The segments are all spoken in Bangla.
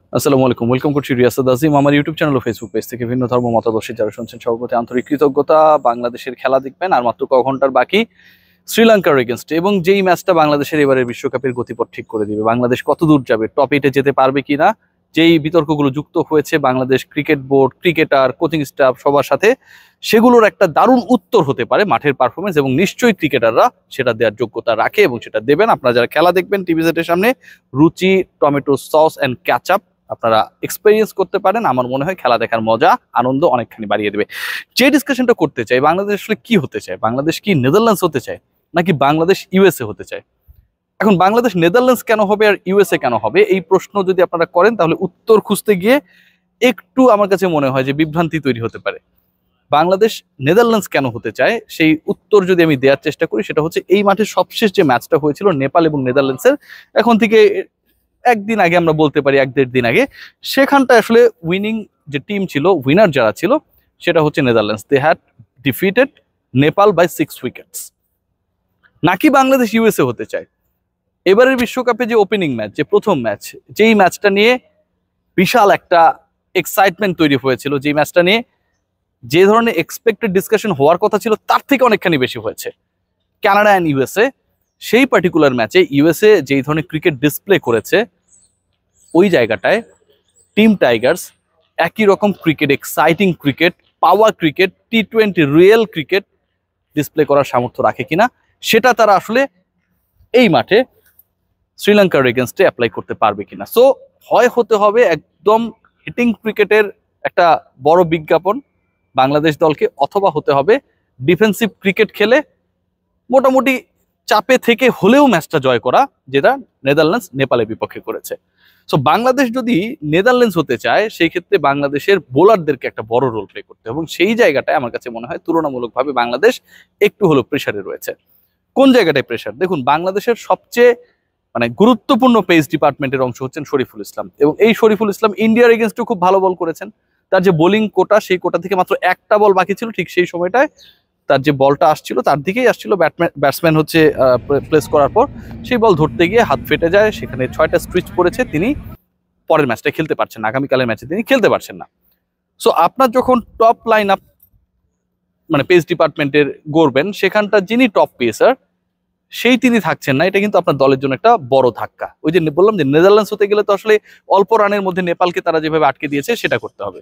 আসসালামু আলাইকুম, ওয়েলকাম করছি রিয়াসাদ আজিম আমার ইউটিউব চ্যানেল ও ফেসবুক পেজ থেকে। ভিন্ন ধর্ম মতাদর্শী যারা শুনছেন সবার প্রতি আন্তরিক কৃতজ্ঞতা। বাংলাদেশের খেলা দেখবেন, আর মাত্র ঘন্টার বাকি শ্রীলঙ্কার এগেনস্টে, এবং যেই ম্যাচটা বাংলাদেশের এবারের বিশ্বকাপের গতিপথ ঠিক করে দিবে। বাংলাদেশ কত দূর যাবে, টপ 8-এ যেতে পারবে কিনা, যেই বিতর্কগুলো যুক্ত হয়েছে Bangladesh cricket board, cricketer, coaching staff সবার সাথে, সেগুলোর একটা দারুণ উত্তর হতে পারে মাঠের পারফরমেন্স। এবং নিশ্চয়ই ক্রিকেটাররা সেটা দেওয়ার যোগ্যতা রাখে এবং সেটা দেবেন। আপনারা যারা খেলা দেখবেন টিভি সেটের সামনে, Ruchi, tomato sauce and ketchup আপনারা এক্সপেরিয়েন্স করতে পারেন। আমার মনে হয় খেলা দেখার মজা, আনন্দ অনেকখানি বাড়িয়ে দেবে। যে ডিসকাশনটা করতে চাই, বাংলাদেশ আসলে কি হতে চায়? বাংলাদেশ কি নেদারল্যান্ডস হতে চায়, নাকি বাংলাদেশ ইউএসএ হতে চায়? এখন বাংলাদেশ নেদারল্যান্ডস কেন হবে আর ইউএসএ কেন হবে, এই প্রশ্ন যদি আপনারা করেন তাহলে উত্তর খুঁজতে গিয়ে একটু আমার কাছে মনে হয় যে বিভ্রান্তি তৈরি হতে পারে। বাংলাদেশ নেদারল্যান্ডস কেন হতে চায় সেই উত্তর যদি আমি দেওয়ার চেষ্টা করি, সেটা হচ্ছে এই মাঠে সবশেষ যে ম্যাচটা হয়েছিল নেপাল এবং নেদারল্যান্ডসের, এখন থেকে একদিন আগে আমরা বলতে পারি, 1-1.5 দিন আগে, সেখানটা আসলে উইনিং যে টিম ছিল, উইনার যারা ছিল, সেটা হচ্ছে Netherlands. They had defeated Nepal by 6 wickets. নাকি বাংলাদেশ ইউএসএ হতে চায়? এবারের বিশ্বকাপে যে ওপেনিং ম্যাচ, যে প্রথম ম্যাচ, যেই ম্যাচটা নিয়ে বিশাল একটা এক্সাইটমেন্ট তৈরি হয়েছিল, যেই ম্যাচটা নিয়ে যে ধরনের এক্সপেক্টেড ডিসকাশন হওয়ার কথা ছিল তার থেকে অনেকখানি বেশি হয়েছে, কানাডা অ্যান্ড ইউএসএ, সেই পার্টিকুলার ম্যাচে ইউএসএ যেই ধরনের ক্রিকেট ডিসপ্লে করেছে, ওই জায়গাটায় টিম টাইগার্স একই রকম cricket, exciting cricket, power cricket, টি-20 রিয়েল ক্রিকেট ডিসপ্লে করার সামর্থ্য রাখে কিনা, সেটা তারা আসলে এই মাঠে শ্রীলঙ্কার এগেনস্টে অ্যাপ্লাই করতে পারবে কিনা। সো হয় হতে হবে একদম হিটিং ক্রিকেটের একটা বড় বিজ্ঞাপন বাংলাদেশ দলকে, অথবা হতে হবে ডিফেন্সিভ ক্রিকেট খেলে মোটামুটি চাপে থেকে হলেও ম্যাচটা জয় করা, যেটা নেদারল্যান্ডস নেপালের বিপক্ষে করেছে। সো বাংলাদেশ যদি নেদারল্যান্ডস হতে চায়, সেই ক্ষেত্রে বাংলাদেশের বোলারদেরকে একটা বড় রোল প্লে করতে হবে, এবং সেই জায়গাটায় আমার কাছে মনে হয় তুলনামূলকভাবে বাংলাদেশ একটু হলেও প্রেসারে রয়েছে। কোন জায়গাটায় প্রেসার? দেখুন, বাংলাদেশের সবচেয়ে গুরুত্বপূর্ণ পেস ডিপার্টমেন্টের অংশ হচ্ছেন শরীফুল ইসলাম, এবং এই শরীফুল ইসলাম ইন্ডিয়ার এগেনস্টে খুব ভালো বল করেছেন। তার যে বোলিং কোটা, সেই কোটা থেকে মাত্র একটা বল বাকি ছিল, ঠিক সেই সময়টায় তার যে বলটা আসছিল তার দিকেই আসছিল, ব্যাটসম্যান হচ্ছে প্লেস করার পর সেই বল ধরতে গিয়ে হাত ফেটে যায়, সেখানে 6টা স্ট্রিচ পড়েছে, তিনি পরের ম্যাচটা খেলতে পারছেন না, আগামীকালের ম্যাচে তিনি খেলতে পারছেন না। সো আপনার যখন টপ লাইন আপ পেস ডিপার্টমেন্টের গড়বেন, সেখানটা যিনি টপ পেসার সেই তিনি থাকছেন না, এটা কিন্তু আপনার দলের জন্য একটা বড় ধাক্কা। ওই যে বললাম যে নেদারল্যান্ডস হতে গেলে তো আসলে অল্প রানের মধ্যে নেপালকে তারা যেভাবে আটকে দিয়েছে সেটা করতে হবে।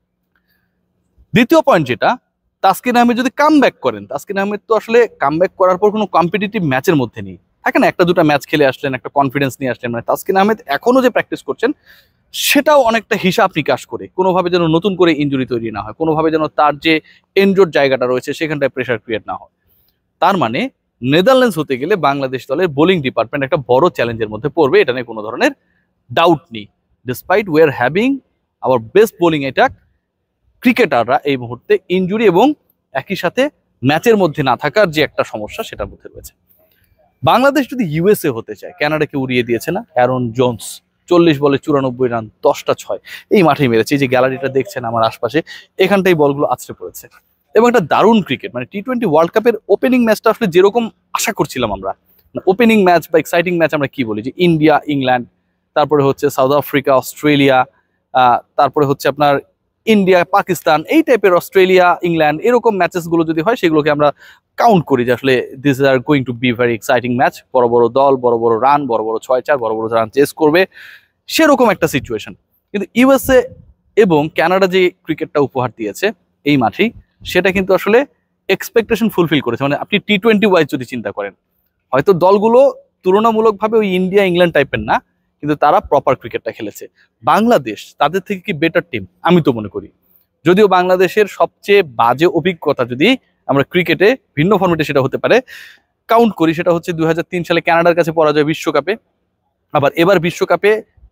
দ্বিতীয় পয়েন্ট যেটা, তাসকিন আহমেদ যদি কামব্যাক করেন, তাসকিন আহমেদ তো আসলে কামব্যাক করার পর কোনো কম্পিটিটিভ ম্যাচের মধ্যে নেই, থাকে না, একটা দুটা ম্যাচ খেলে আসলেন, একটা কনফিডেন্স নিয়ে আসলেন, তাসকিন আহমেদ এখনো যে প্র্যাকটিস করছেন সেটাও অনেকটা হিসাব নিকাশ করে, কোনোভাবে যেন নতুন করে ইনজুরি তৈরি না হয়, কোনোভাবে যেন তার যে এনজোর জায়গাটা রয়েছে সেখানটায় প্রেশার ক্রিয়েট না হয়। তার মানে নেদারল্যান্ডস হতে গেলে বাংলাদেশ দলের বোলিং ডিপার্টমেন্ট একটা বড় চ্যালেঞ্জের মধ্যে পড়বে, এটা নিয়ে কোনো ধরনের ডাউট নেই। Despite we are having our best bowling attack, ক্রিকেটাররা এই মুহূর্তে ইনজুরি এবং একই সাথে ম্যাচের মধ্যে না থাকার যে একটা সমস্যা সেটার মধ্যে রয়েছে। বাংলাদেশ যদি ইউএসএ হতে চায়, কানাডাকে উড়িয়ে দিয়েছে না অ্যারন জোন্স, 40 বলে 94 রান, 10টা 6 এই মাঠেই মেরেছে। এই যে গ্যালারিটা দেখছেন আমার আশপাশে, এখানটাই বলগুলো আছড়ে পড়েছে, এবং একটা দারুণ ক্রিকেট, টি-20 ওয়ার্ল্ড কাপের ওপেনিং ম্যাচটা আসলে যেরকম আশা করছিলাম আমরা, ওপেনিং ম্যাচ বা এক্সাইটিং ম্যাচ আমরা কি বলি, যে ইন্ডিয়া ইংল্যান্ড, তারপরে হচ্ছে সাউথ আফ্রিকা অস্ট্রেলিয়া, তারপরে হচ্ছে আপনার ইন্ডিয়া পাকিস্তান, এই টাইপের অস্ট্রেলিয়া ইংল্যান্ড, এরকম ম্যাচেস গুলো যদি হয় সেগুলোকে আমরা কাউন্ট করি যে আসলে this are going to be very exciting match, বড় বড় দল, বড় বড় রান, বড় বড় 6-4, বড় বড় রান চেস করবে, সেরকম একটা সিচুয়েশন। কিন্তু ইউএসএ এবং কানাডা যে ক্রিকেটটা উপহার দিয়েছে এই মাঠেই, সেটা কিন্তু আসলে এক্সপেকটেশন ফুলফিল করেছে। আপনি টি-20 ওয়াইজ যদি চিন্তা করেন, হয়তো দলগুলো তুলনামূলকভাবে ওই ইন্ডিয়া ইংল্যান্ড টাইপের না, কিন্তু তারা প্রপার ক্রিকেটটা খেলেছে। বাংলাদেশ তাদের থেকে কি বেটার টিম? আমি তো মনে করি। যদিও বাংলাদেশের সবচেয়ে বাজে অভিজ্ঞতা যদি আমরা ক্রিকেটে ভিন্ন ফর্মেটে সেটা হতে পারে কাউন্ট করি, সেটা হচ্ছে 2003 সালে কানাডার কাছে পরাজয় বিশ্বকাপে, আবার এবার বিশ্বকাপে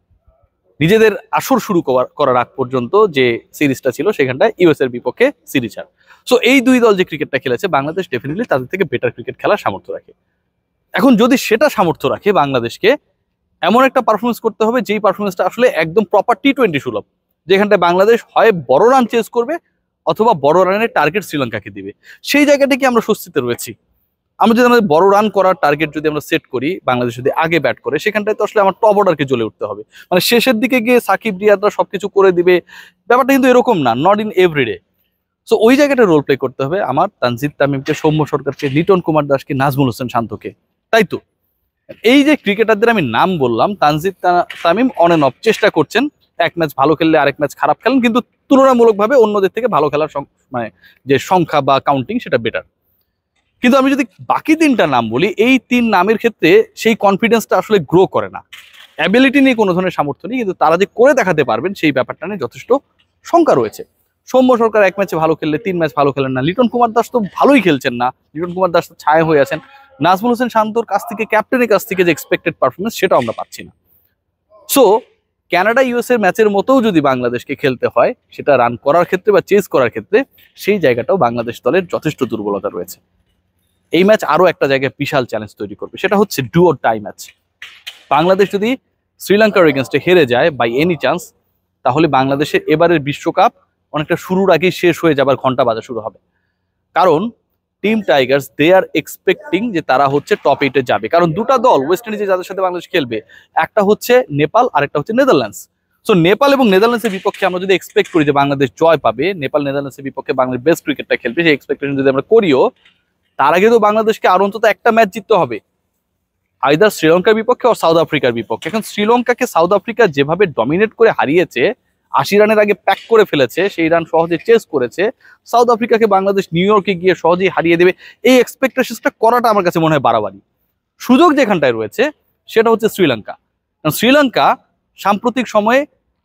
নিজেদের আসর শুরু করার আগ পর্যন্ত যে সিরিজটা ছিল সেখানটায় ইউএস এর বিপক্ষে সিরিজ হার। সো এই দুই দল যে ক্রিকেটটা খেলেছে, বাংলাদেশ ডেফিনেটলি তাদের থেকে বেটার ক্রিকেট খেলার সামর্থ্য রাখে। এখন যদি সেটা সামর্থ্য রাখে, বাংলাদেশকে এমন একটা পারফরমেন্স করতে হবে যেই পারফরমেন্সটা আসলে একদম প্রপার টি-20 সুলভ, যেখানটায় বাংলাদেশ হয় বড় রান চেস করবে অথবা বড় রানের টার্গেট শ্রীলঙ্কাকে দিবে। সেই জায়গাটা কি আমরা স্বস্তিতে রয়েছি? আমরা যদি আমাদের বড় রান করার টার্গেট যদি আমরা সেট করি, বাংলাদেশ যদি আগে ব্যাট করে, সেখানটায় তো আসলে আমার টপ অর্ডারকে জ্বলে উঠতে হবে। মানে শেষের দিকে গিয়ে সাকিব রিয়াদরা সবকিছু করে দিবে, ব্যাপারটা কিন্তু এরকম না, নট ইন এভরিডে। সো ওই জায়গাটা রোল প্লে করতে হবে আমার তানজিদ তামিমকে, সৌম্য সরকারকে, লিটন কুমার দাসকে, নাজমুল হোসেন শান্তকে, তাই তো? এই যে ক্রিকেটারদের আমি নাম বললাম, Tanzid Tamim on and off চেষ্টা করছেন, এক ম্যাচ ভালো খেললে আরেক ম্যাচ খারাপ খেলেন, কিন্তু তুলনামূলকভাবে অন্যদের থেকে ভালো খেলার মানে যে সংখ্যা বা কাউন্টিং সেটা বেটার। কিন্তু আমি যদি বাকি তিনটা নাম বলি, এই তিন নামের ক্ষেত্রে সেই কনফিডেন্সটা আসলে গ্রো করে না। অ্যাবিলিটি নিয়ে কোনো ধরনের সামর্থ্য নেই, কিন্তু তারা যে করে দেখাতে পারবেন সেই ব্যাপারটা নিয়ে যথেষ্ট শঙ্কা রয়েছে। সৌম্য সরকার এক ম্যাচে ভালো খেললে 3 ম্যাচ ভালো খেলেন না, লিটন কুমার দাস তো ভালোই খেলছেন না, লিটন কুমার দাস তো ছায়া হয়ে আছেন, নাজমুল হোসেন শান্তর কাছ থেকে, ক্যাপ্টেনের কাছ থেকে যে এক্সপেক্টেড পারফরমেন্স সেটাও আমরা পাচ্ছি না। সো কানাডা ইউএসএ ম্যাচের মতোও যদি বাংলাদেশকে খেলতে হয়, সেটা রান করার ক্ষেত্রে বা চেজ করার ক্ষেত্রে, সেই জায়গাটাও বাংলাদেশ দলের যথেষ্ট দুর্বলতা রয়েছে। এই ম্যাচ আরো একটা জায়গায় বিশাল চ্যালেঞ্জ তৈরি করবে, সেটা হচ্ছে do or die match. Bangladesh যদি শ্রীলঙ্কার এগেনস্টে হেরে যায় বাই এনি চান্স, তাহলে বাংলাদেশের এবারের বিশ্বকাপ অনেকটা শুরুর আগেই শেষ হয়ে যাবার ঘন্টা বাজা শুরু হবে। কারণ team tigers they are expecting যে তারা হচ্ছে টপ 8-এ যাবে, কারণ দুটা দল ওয়েস্ট ইন্ডিজে যাদের সাথে বাংলাদেশ খেলবে, একটা হচ্ছে নেপাল আর একটা হচ্ছে নেদারল্যান্ডস। সো নেপাল এবং নেদারল্যান্ডসের বিপক্ষে আমরা যদি এক্সপেক্ট করি যে বাংলাদেশ জয় পাবে, নেপাল নেদারল্যান্ডসের বিপক্ষে বাংলাদেশ বেস্ট ক্রিকেটটা খেলবে, সেই এক্সপেকটেশন যদি আমরা করিও, তার আগে তো বাংলাদেশকে আর অন্তত একটা ম্যাচ জিততে হবে, আইদার শ্রীলঙ্কার বিপক্ষে ও সাউথ আফ্রিকার বিপক্ষে। এখন শ্রীলঙ্কাকে সাউথ আফ্রিকা যেভাবে ডমিনেট করে হারিয়েছে, 80 রানের আগে প্যাক করে ফেলেছে, সেই রান সহজে চেস করেছে, সাউথ আফ্রিকাকে বাংলাদেশ নিউ ইয়র্কে গিয়ে সহজেই হারিয়ে দেবে, এই এক্সপেকটেশনটা করাটা আমার কাছে মনে হয় বাড়াবাড়ি। সুযোগ যেখানটায় রয়েছে সেটা হচ্ছে শ্রীলঙ্কা। শ্রীলঙ্কা সাম্প্রতিক সময়ে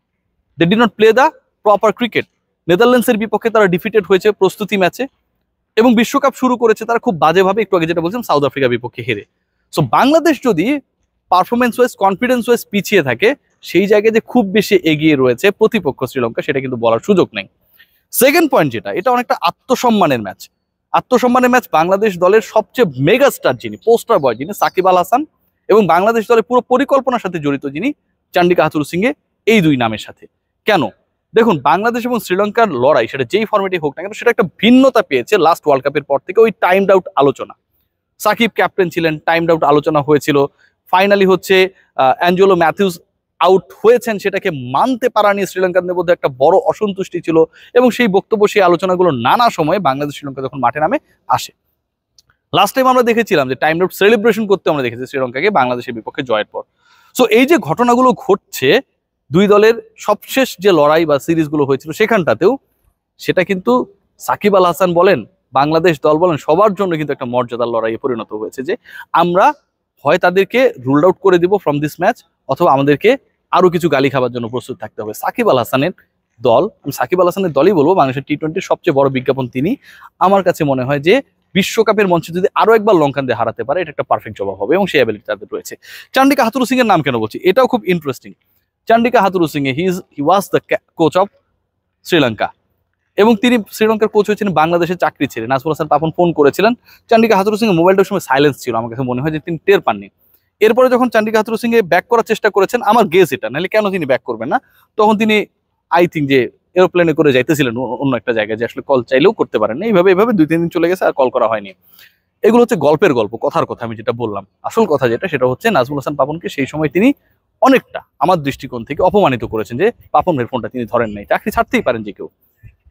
they did not play the proper cricket. নেদারল্যান্ডসের বিপক্ষে তারা ডিফিটেড হয়েছে প্রস্তুতি ম্যাচে, এবং বিশ্বকাপ শুরু করেছে তারা খুব বাজেভাবে, একটু আগে যেটা বলছিলাম, সাউথ আফ্রিকার বিপক্ষে হেরে। সো বাংলাদেশ যদি পারফরমেন্স ওয়াইজ, কনফিডেন্স ওয়াইজ পিছিয়ে থাকে, সেই জায়গায় যে খুব বেশি এগিয়ে রয়েছে প্রতিপক্ষ শ্রীলঙ্কা, সেটা কিন্তু বলার সুযোগ নেই। সেকেন্ড পয়েন্ট যেটা, এটা অনেকটা আত্মসম্মানের ম্যাচ। আত্মসম্মানের ম্যাচ বাংলাদেশ দলের সবচেয়ে মেগা স্টার যিনি, পোস্টার বয় যিনি, সাকিব আল হাসান, এবং বাংলাদেশ দলের পুরো পরিকল্পনার সাথে জড়িত যিনি, চান্ডিকা হাথুরুসিংহে, এই দুই নামের সাথে। কেন? দেখুন, বাংলাদেশ এবং শ্রীলঙ্কার লড়াই, সেটা যেই ফরম্যাটে হোক না কেন, সেটা একটা ভিন্নতা পেয়েছে লাস্ট ওয়ার্ল্ড কাপের পর থেকে। ওই টাইমড আউট আলোচনা, সাকিব ক্যাপ্টেন ছিলেন, টাইমড আউট আলোচনা হয়েছিল, ফাইনালি হচ্ছে অ্যাঞ্জেলো ম্যাথিউস আউট হয়েছেন, সেটাকে মানতে পারা নিয়ে শ্রীলঙ্কার মধ্যে একটা বড় অসন্তুষ্টি ছিল, এবং সেই বক্তব্য, সেই আলোচনাগুলো নানা সময়ে বাংলাদেশ শ্রীলঙ্কা যখন মাঠে নামে আসে। লাস্ট টাইম আমরা দেখেছিলাম যে টাইম আউট সেলিব্রেশন করতে আমরা দেখেছি শ্রীলঙ্কাকে বাংলাদেশের বিপক্ষে জয়ের পর। সো এই যে ঘটনাগুলো ঘটছে, দুই দলের সবশেষ যে লড়াই বা সিরিজগুলো হয়েছিল সেখানটাতেও, সেটা কিন্তু সাকিব আল হাসান বলেন, বাংলাদেশ দল বলেন, সবার জন্য কিন্তু একটা মর্যাদার লড়াইয়ে পরিণত হয়েছে, যে আমরা হয় তাদেরকে রুলড আউট করে দিব ফ্রম দিস ম্যাচ, অথবা আমাদেরকে আরো কিছু গালি খাবার জন্য প্রস্তুত থাকতে হবে। সাকিব আল হাসানের দল, আমি সাকিব আল হাসানের দলই বলবো, বাংলাদেশের টি-20 সবচেয়ে বড় বিজ্ঞাপন তিনি। আমার কাছে মনে হয় যে বিশ্বকাপের মঞ্চে যদি আরো একবার লঙ্কানদের হারাতে পারে, এটা একটা পারফেক্ট জবাব হবে, এবং সেই অ্যাবিলিটি তাদের রয়েছে। চান্ডিকা হাথুরুসিংহ এর নাম কেন বলছি, এটাও খুব interesting. Chandika Hathurusingha, he was the coach of Sri Lanka, এবং তিনি শ্রীলঙ্কার কোচ হয়েছেন বাংলাদেশের চাকরি ছেড়ে। নাজমুল হাসান পাপন ফোন করেছিলেন, চান্ডিকা হাথুরুসিংহে মোবাইলটার সময় সাইলেন্স ছিল, আমার কাছে মনে হয় যে তিনি টের পাননি। এরপরে যখন চান্ডিকা হাথুরুসিংহে ব্যাক করার চেষ্টা করেছেন, আমার গেস এটা, নাহলে কেন তিনি ব্যাক করবেন না, তখন তিনি আই থিঙ্ক যে এরোপ্লেনে করে যাইতেছিলেন অন্য একটা জায়গায়, যে আসলে কল চাইলেও করতে পারেন না। এইভাবে 2-3 দিন চলে গেছে, আর কল করা হয়নি। এগুলো হচ্ছে গল্পের গল্প, কথার কথা। আমি যেটা বললাম, আসল কথা যেটা, সেটা হচ্ছে নাজমুল হাসান পাপনকে সেই সময় তিনি অনেকটা, আমার দৃষ্টিকোণ থেকে, অপমানিত করেছেন, যে পাপনের ফোনটা তিনি ধরেন নাই। চাকরি ছাড়তেই পারেন যে কেউ।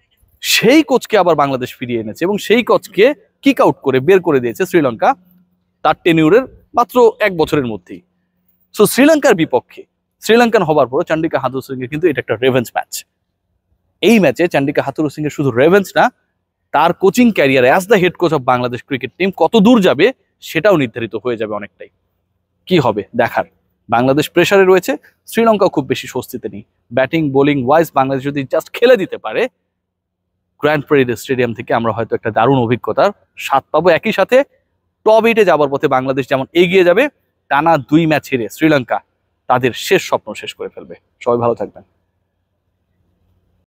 সেই কোচকে আবার বাংলাদেশ ফিরিয়ে এনেছে, এবং সেই কোচকে কিক আউট করে বের করে দিয়েছে শ্রীলঙ্কা তার টেনিউরের মাত্র 1 বছরের মধ্যেই। সো শ্রীলঙ্কার বিপক্ষে শ্রীলঙ্কান হবার পর চান্ডিকা হাথুরুসিংহে কিন্তু এটা একটা রেভেঞ্জ ম্যাচ। এই ম্যাচে চান্ডিকা হাথুরুসিংহে শুধু রেভেঞ্জ না, তার কোচিং ক্যারিয়ারে as the head coach of Bangladesh cricket team কত দূর যাবে সেটাও নির্ধারিত হয়ে যাবে অনেকটাই। কি হবে দেখার। বাংলাদেশ প্রেসারে রয়েছে, শ্রীলঙ্কা খুব বেশি স্বস্তিতে নেই। ব্যাটিং বোলিং ওয়াইজ বাংলাদেশ যদি জাস্ট খেলে দিতে পারে, গ্র্যান্ড প্যারেড স্টেডিয়াম থেকে আমরা হয়তো একটা দারুণ অভিজ্ঞতার স্বাদ পাবো। একই সাথে টপ 8-এ যাবার পথে বাংলাদেশ যেমন এগিয়ে যাবে, টানা 2 ম্যাচ হেরে শ্রীলঙ্কা তাদের শেষ স্বপ্ন শেষ করে ফেলবে। সবাই ভালো থাকবেন।